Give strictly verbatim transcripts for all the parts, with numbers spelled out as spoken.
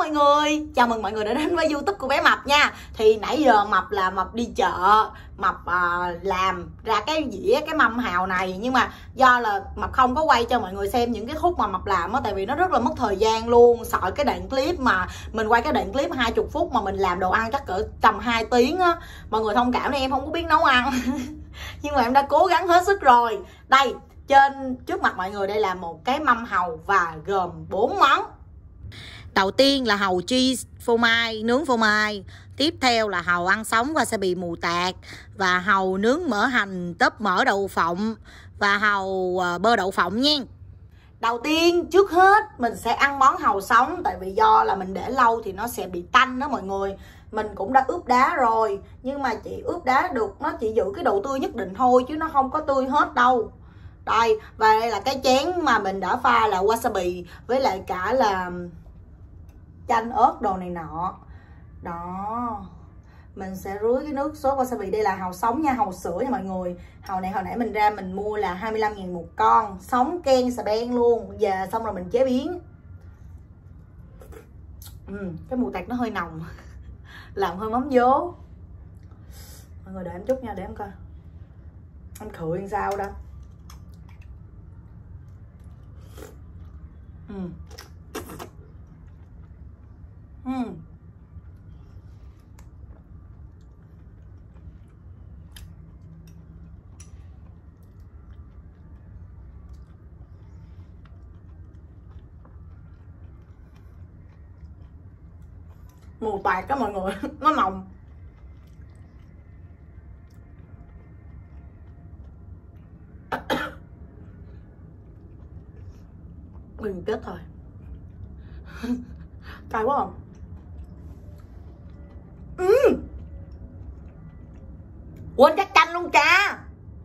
mọi người, chào mừng mọi người đã đến với YouTube của bé Mập nha. Thì nãy giờ Mập là Mập đi chợ, Mập à, làm ra cái dĩa, cái mâm hào này. Nhưng mà do là Mập không có quay cho mọi người xem những cái khúc mà Mập làm á, tại vì nó rất là mất thời gian luôn. Sợ cái đoạn clip mà mình quay cái đoạn clip hai mươi phút mà mình làm đồ ăn chắc cỡ tầm hai tiếng á. Mọi người thông cảm đi, em không có biết nấu ăn. Nhưng mà em đã cố gắng hết sức rồi. Đây, trên trước mặt mọi người đây là một cái mâm hàu và gồm bốn món. Đầu tiên là hàu cheese phô mai, nướng phô mai. Tiếp theo là hàu ăn sống wasabi mù tạt. Và hàu nướng mỡ hành tớp mỡ đậu phộng. Và hàu bơ đậu phộng nha. Đầu tiên trước hết mình sẽ ăn món hàu sống. Tại vì do là mình để lâu thì nó sẽ bị tanh đó mọi người. Mình cũng đã ướp đá rồi. Nhưng mà chỉ ướp đá được, nó chỉ giữ cái độ tươi nhất định thôi, chứ nó không có tươi hết đâu. Đây, và đây là cái chén mà mình đã pha là wasabi với lại cả là chanh ớt đồ này nọ. Đó, mình sẽ rưới cái nước sốt wasabi. Đây là hàu sống nha, hàu sữa nha mọi người. Hàu này hồi nãy mình ra mình mua là hai mươi lăm ngàn một con, sống ken xà beng luôn. Về xong rồi mình chế biến. ừ, Cái mù tạt nó hơi nồng. Làm hơi mắm vố. Mọi người đợi em chút nha, để em coi em khử làm sao đâu. ừ. Ừ. Mù tạt đó mọi người. Nó nồng. Mình kết thôi. Cay quá không? Ừ. Quên dắt chanh luôn cha.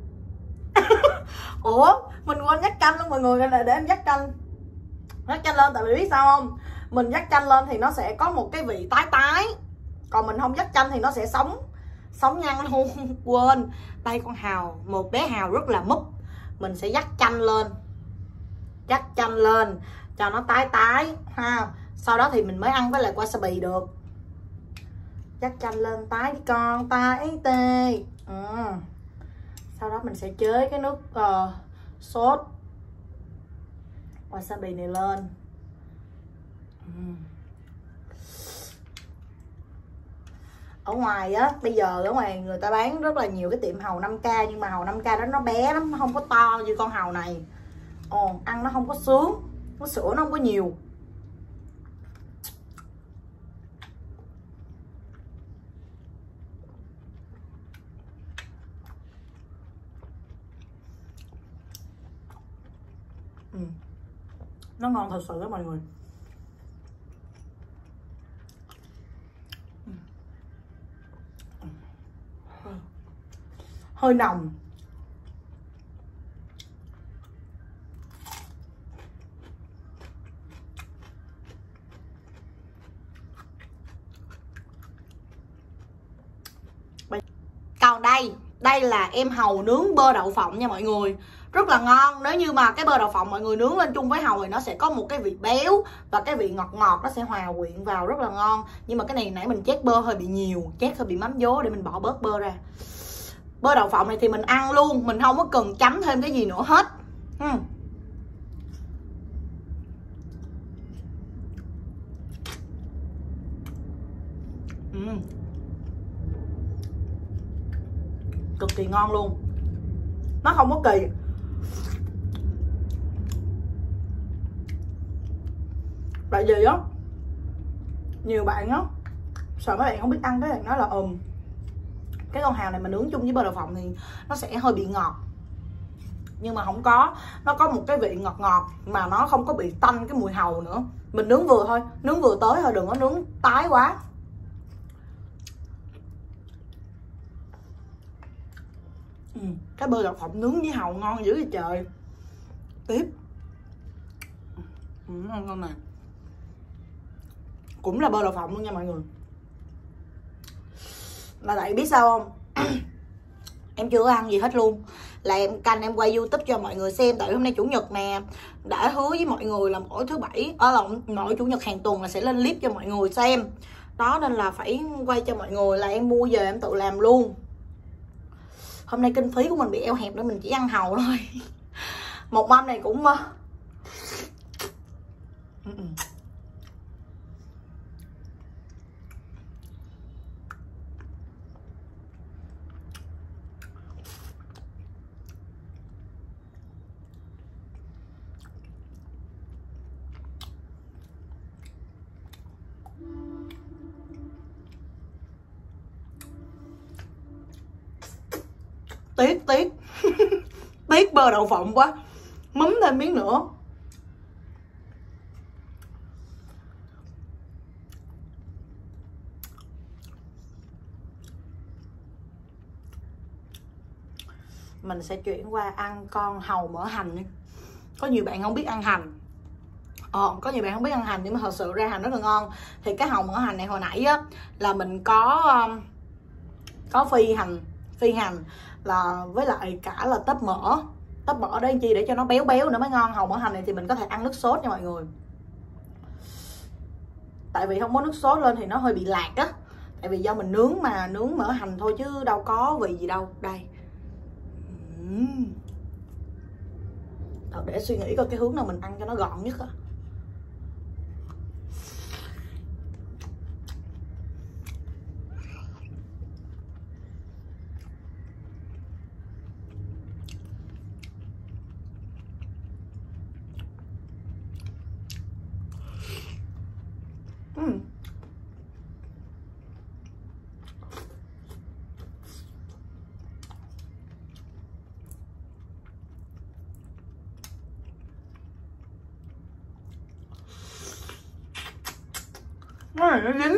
Ủa, mình quên dắt chanh luôn mọi người. Để, để em dắt chanh. Dắt chanh lên, tại vì biết sao không? Mình dắt chanh lên thì nó sẽ có một cái vị tái tái. Còn mình không dắt chanh thì nó sẽ sống Sống nhăn luôn. Quên. Đây con hàu, một bé hàu rất là múp. Mình sẽ dắt chanh lên. Dắt chanh lên cho nó tái tái ha. Sau đó thì mình mới ăn với lại wasabi được. Dắt chanh lên tái con tái tê. ừ. Sau đó mình sẽ chế cái nước uh, sốt wasabi này lên. ừ. Ở ngoài á, bây giờ ở ngoài người ta bán rất là nhiều cái tiệm hàu năm k. Nhưng mà hàu năm k đó nó bé lắm, nó không có to như con hàu này. Ồ, ăn nó không có sướng. Nó sữa nó không có nhiều. ừ. Nó ngon thật sự đó mọi người. Hơi nồng. Còn đây, đây là em hàu nướng bơ đậu phộng nha mọi người. Rất là ngon. Nếu như mà cái bơ đậu phộng mọi người nướng lên chung với hàu thì nó sẽ có một cái vị béo và cái vị ngọt ngọt nó sẽ hòa quyện vào, rất là ngon. Nhưng mà cái này nãy mình chét bơ hơi bị nhiều, chét hơi bị mắm vố, để mình bỏ bớt bơ ra. Bơ đậu phộng này thì mình ăn luôn, mình không có cần chấm thêm cái gì nữa hết. uhm. uhm. Cực kỳ ngon luôn. Nó không có kỳ. Tại vì á, nhiều bạn á sợ mấy bạn không biết ăn, cái bạn nói là ừm cái con hàu này mà nướng chung với bơ đậu phộng thì nó sẽ hơi bị ngọt. Nhưng mà không có. Nó có một cái vị ngọt ngọt mà nó không có bị tanh cái mùi hàu nữa. Mình nướng vừa thôi, nướng vừa tới thôi, đừng có nướng tái quá. ừ, Cái bơ đậu phộng nướng với hàu ngon dữ vậy trời. Tiếp ừ, ngon con này cũng là bơ đậu phộng luôn nha mọi người. Là tại biết sao không? Em chưa ăn gì hết luôn. là em canh em quay YouTube cho mọi người xem. Tại hôm nay chủ nhật nè, đã hứa với mọi người là mỗi thứ bảy ở là mỗi chủ nhật hàng tuần là sẽ lên clip cho mọi người xem. Đó nên là phải quay cho mọi người, là em mua về em tự làm luôn. Hôm nay kinh phí của mình bị eo hẹp nên mình chỉ ăn hàu thôi. Một mâm này cũng tiếc tiếc tiếc bơ đậu phộng quá, mắm thêm miếng nữa. Mình sẽ chuyển qua ăn con hàu mỡ hành đi. Có nhiều bạn không biết ăn hành. Ờ, có nhiều bạn không biết ăn hành nhưng mà thật sự ra hành rất là ngon. Thì cái hàu mỡ hành này hồi nãy á là mình có có phi hành, phi hành là với lại cả là tớp mỡ. Tớp mỡ đây chi để cho nó béo béo nữa mới ngon. Hàu mỡ hành này thì mình có thể ăn nước sốt nha mọi người. Tại vì không có nước sốt lên thì nó hơi bị lạc á. Tại vì do mình nướng mà, nướng mỡ hành thôi chứ đâu có vị gì đâu. Đây. uhm. Để suy nghĩ coi cái hướng nào mình ăn cho nó gọn nhất á. uhm. Nó này nó dính.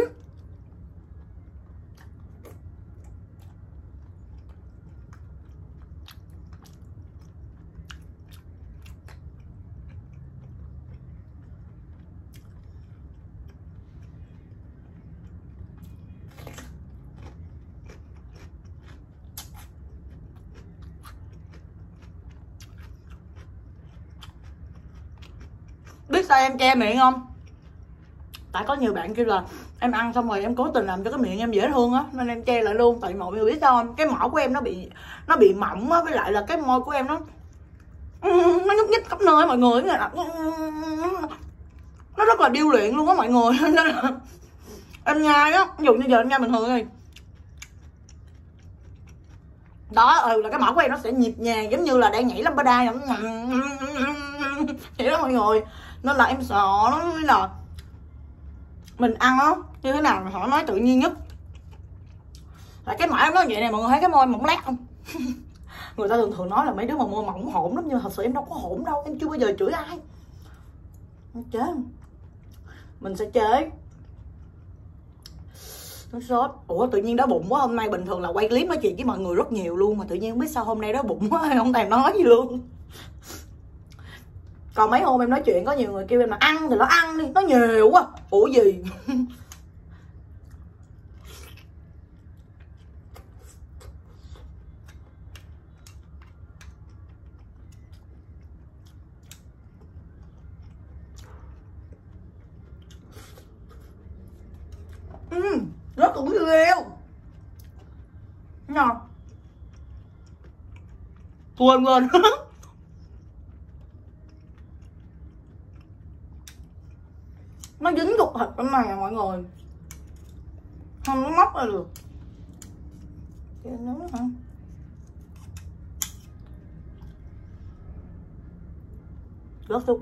Biết sao em che miệng không? Tại có nhiều bạn kêu là em ăn xong rồi em cố tình làm cho cái miệng em dễ thương á nên em che lại luôn. Tại mọi người biết sao không? Cái mỏ của em nó bị nó bị mỏng á, với lại là cái môi của em nó nó nhúc nhích khắp nơi mọi người. Nó rất là điêu luyện luôn á mọi người. Nên là em nhai á, ví dụ như giờ em nhai bình thường đi. Đó, ừ, là cái mỏ của em nó sẽ nhịp nhàng giống như là đang nhảy lambada vậy đó mọi người. Nên là em sợ lắm, nên là mình ăn á như thế nào mà thoải mái tự nhiên nhất. Là cái mỏ em nó vậy này mọi người thấy cái môi mỏng lát không? Người ta thường thường nói là mấy đứa mà môi mỏng hổn lắm, nhưng mà thật sự em đâu có hổn đâu, em chưa bao giờ chửi ai. Chế mình sẽ chế nước sốt. Ủa tự nhiên đói bụng quá. Hôm nay bình thường là quay clip nói chuyện với mọi người rất nhiều luôn, mà tự nhiên không biết sao hôm nay đói bụng quá không thèm nói gì luôn. Còn mấy hôm em nói chuyện có nhiều người kêu em là ăn thì nó ăn đi, nó nhiều quá. Ủa gì? uhm, rất cũng rêu ngon. Quên quên nó dính cục thịt bên này à mọi người, không nó móc ra được. Nó hả? Rớt xuống.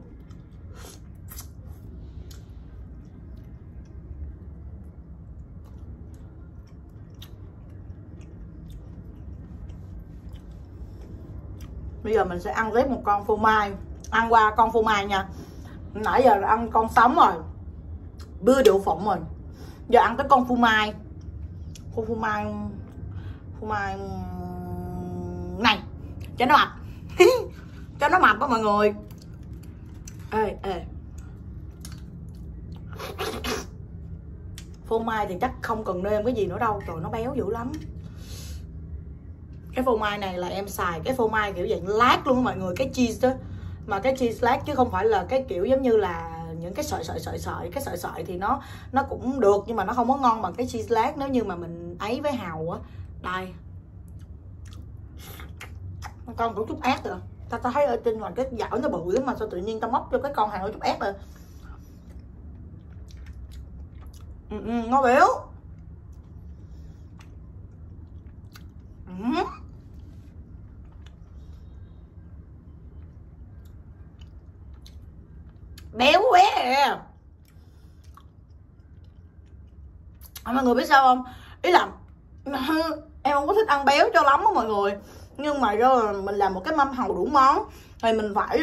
Bây giờ mình sẽ ăn tiếp một con phô mai. Ăn qua con phô mai nha. Nãy giờ là ăn con sống rồi, bưa đậu phộng rồi, giờ ăn cái con phô mai. Con phô mai phô mai này cho nó mập. Cho nó mập đó mọi người. Ê ê, phô mai thì chắc không cần nêm cái gì nữa đâu, trời nó béo dữ lắm. Cái phô mai này là em xài cái phô mai kiểu dạng lát luôn á mọi người, cái cheese đó, mà cái cheese lát chứ không phải là cái kiểu giống như là những cái sợi sợi sợi sợi. Cái sợi sợi thì nó nó cũng được nhưng mà nó không có ngon bằng cái cheese lát nếu như mà mình ấy với hàu á. Đây, con cũng chút ác rồi, ta ta thấy ở trên ngoài cái dạo nó bự lắm mà sao tự nhiên ta móc cho cái con hàng nó chút ác rồi. Ừ, ừ, ngon béo. Ừ. Béo quá à. À, mọi người biết sao không, ý là em không có thích ăn béo cho lắm á mọi người, nhưng mà do mình làm một cái mâm hàu đủ món thì mình phải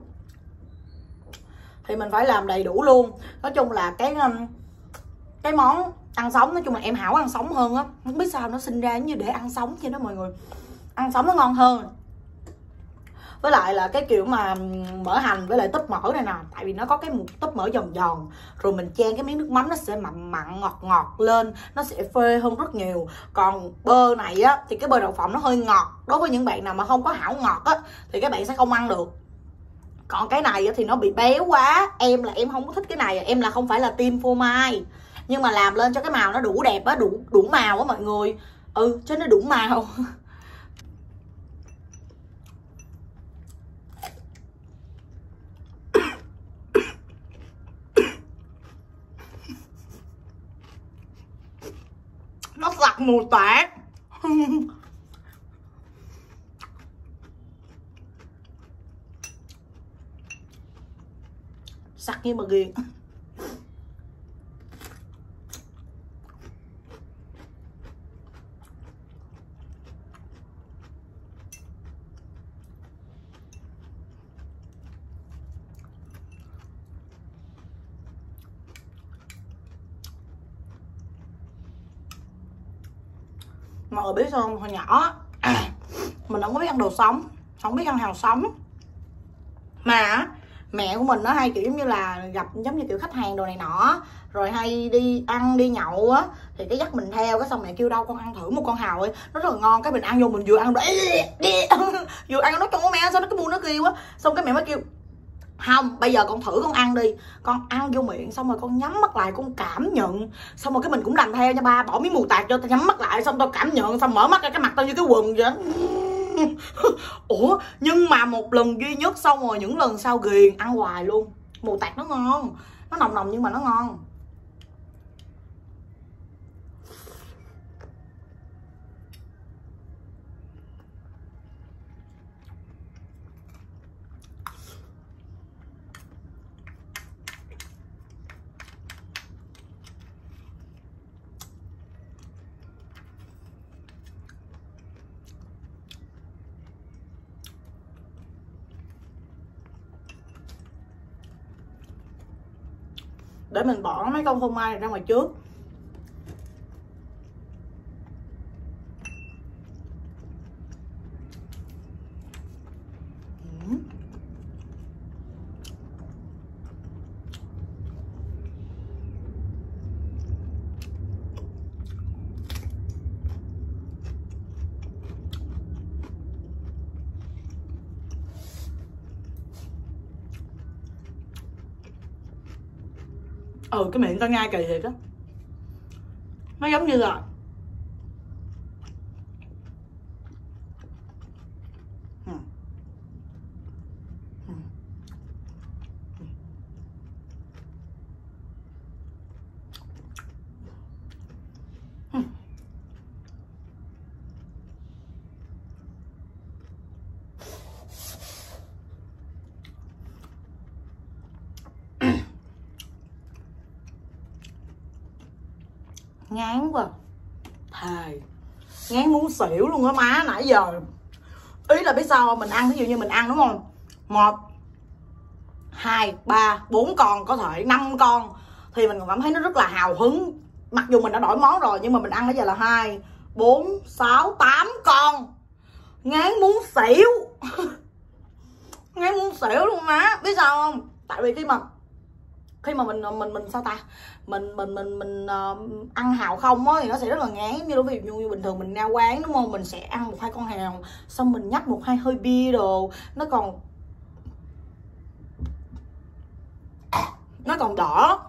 thì mình phải làm đầy đủ luôn. Nói chung là cái cái món ăn sống, nói chung là em hảo ăn sống hơn á, không biết sao nó sinh ra như để ăn sống cho nó mọi người, ăn sống nó ngon hơn. Với lại là cái kiểu mà mỡ hành với lại túp mỡ này nè, tại vì nó có cái một túp mỡ giòn giòn, rồi mình chan cái miếng nước mắm nó sẽ mặn mặn ngọt ngọt lên, nó sẽ phê hơn rất nhiều. Còn bơ này á thì cái bơ đậu phộng nó hơi ngọt, đối với những bạn nào mà không có hảo ngọt á thì các bạn sẽ không ăn được. Còn cái này thì nó bị béo quá, em là em không có thích cái này, em là không phải là team phô mai, nhưng mà làm lên cho cái màu nó đủ đẹp á, đủ đủ màu á mọi người. Ừ, cho nó đủ màu. Nó sặc mù tạt. Sặc như mà ghiền. Mọi người biết sao không, hồi nhỏ à, mình không có biết ăn đồ sống, không biết ăn hàu sống, mà mẹ của mình nó hay kiểu giống như là gặp giống như kiểu khách hàng đồ này nọ, rồi hay đi ăn đi nhậu á, thì cái dắt mình theo, cái xong mẹ kêu đâu con ăn thử một con hàu ấy, nó rất là ngon. Cái mình ăn vô, mình vừa ăn vừa ăn nó trong mẹ sao nó cái buông nó kêu á, xong cái mẹ mới kêu không, bây giờ con thử con ăn đi. Con ăn vô miệng xong rồi con nhắm mắt lại con cảm nhận, xong rồi cái mình cũng làm theo nha ba, bỏ miếng mù tạt cho tao nhắm mắt lại, xong tao cảm nhận, xong mở mắt ra cái mặt tao như cái quần vậy. Ủa nhưng mà một lần duy nhất, xong rồi những lần sau ghiền ăn hoài luôn. Mù tạt nó ngon, nó nồng nồng nhưng mà nó ngon. Để mình bỏ mấy con phô mai này ra ngoài trước. Ừ, cái miệng tao nhai kỳ thiệt á, nó giống như là ừ. Ừ. Ừ. Ngán quá, thề ngán muốn xỉu luôn á má. Nãy giờ ý là biết sao không? Mình ăn, ví dụ như mình ăn đúng không, một hai ba bốn con, có thể năm con thì mình còn cảm thấy nó rất là hào hứng, mặc dù mình đã đổi món rồi, nhưng mà mình ăn bây giờ là hai bốn sáu tám con, ngán muốn xỉu. Ngán muốn xỉu luôn má. Biết sao không, tại vì khi mà khi mà mình mình mình sao ta mình mình mình mình uh, ăn hàu không á thì nó sẽ rất là ngán. Như đối ví dụ như bình thường mình ra quán đúng không, mình sẽ ăn một hai con hàu xong mình nhấp một hai hơi bia đồ, nó còn nó còn đỏ.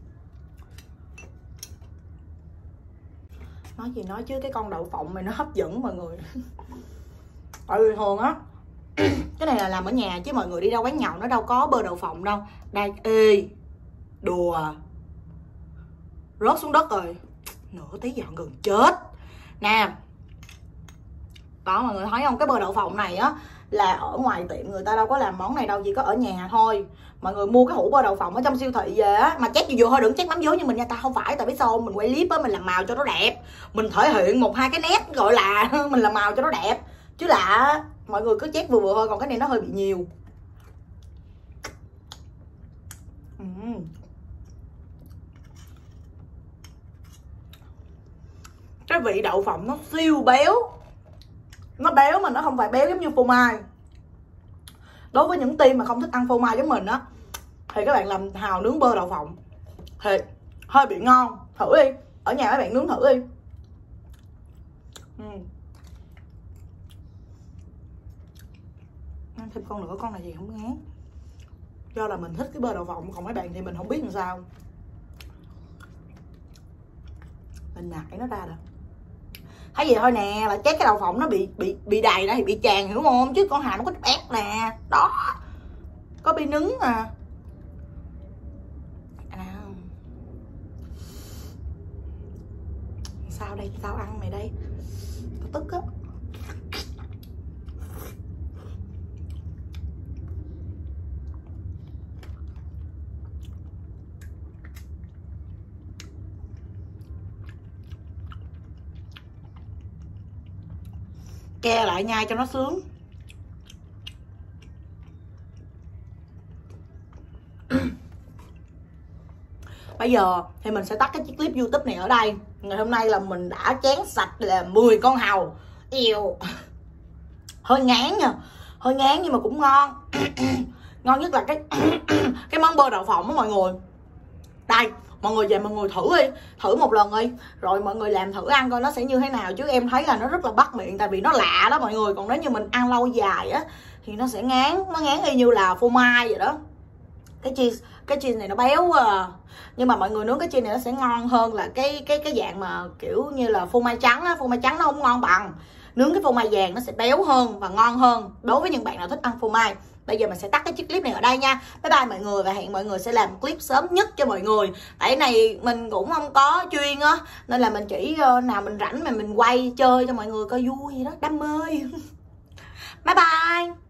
Nói gì nói chứ cái con đậu phộng này nó hấp dẫn mọi người. Tại vì thường á cái này là làm ở nhà chứ mọi người đi ra quán nhậu nó đâu có bơ đậu phộng đâu. Đây, ê đùa, rớt xuống đất rồi, nửa tí dọn gần chết nè. Đó mọi người thấy không, cái bơ đậu phộng này á là ở ngoài tiệm người ta đâu có làm món này đâu, chỉ có ở nhà thôi. Mọi người mua cái hũ bơ đậu phộng ở trong siêu thị về á mà chét vô vô thôi, đừng chét mắm dối như mình nha. Ta không phải, tại biết sao mình quay clip á, mình làm màu cho nó đẹp, mình thể hiện một hai cái nét gọi là mình làm màu cho nó đẹp, chứ là mọi người cứ chét vừa vừa thôi, còn cái này nó hơi bị nhiều. uhm. Cái vị đậu phộng nó siêu béo, nó béo mà nó không phải béo giống như phô mai. Đối với những team mà không thích ăn phô mai giống mình á thì các bạn làm hàu nướng bơ đậu phộng thì hơi bị ngon, thử đi, ở nhà các bạn nướng thử đi. uhm. Ăn thêm con nữa, con này gì không ngán, do là mình thích cái bơ đậu phộng, còn mấy bạn thì mình không biết làm sao. Mình nhảy nó ra rồi. Thấy gì thôi nè, là chết cái đậu phộng nó bị bị bị đầy ra thì bị tràn, hiểu không? Chứ con hàu nó có ép nè, đó, có bị nứng à. Nào, sao đây, sao ăn mày đây, có tức á. Ke lại nhai cho nó sướng. Bây giờ thì mình sẽ tắt cái chiếc clip YouTube này ở đây. Ngày hôm nay là mình đã chén sạch là mười con hàu. Yêu, hơi ngán nha, hơi ngán nhưng mà cũng ngon. Ngon nhất là cái cái món bơ đậu phộng đó mọi người. Đây, mọi người về mọi người thử đi, thử một lần đi, rồi mọi người làm thử ăn coi nó sẽ như thế nào. Chứ em thấy là nó rất là bắt miệng, tại vì nó lạ đó mọi người. Còn nếu như mình ăn lâu dài á thì nó sẽ ngán, nó ngán y như là phô mai vậy đó. Cái cheese, cái cheese này nó béo à. Nhưng mà mọi người nướng cái cheese này nó sẽ ngon hơn là cái cái cái dạng mà kiểu như là phô mai trắng á. Phô mai trắng nó không ngon bằng. Nướng cái phô mai vàng nó sẽ béo hơn và ngon hơn đối với những bạn nào thích ăn phô mai. Bây giờ mình sẽ tắt cái chiếc clip này ở đây nha. Bye bye mọi người, và hẹn mọi người sẽ làm clip sớm nhất cho mọi người. Tại cái này mình cũng không có chuyên á, nên là mình chỉ nào mình rảnh mà mình quay chơi cho mọi người coi vui gì đó, đam mê. Bye bye.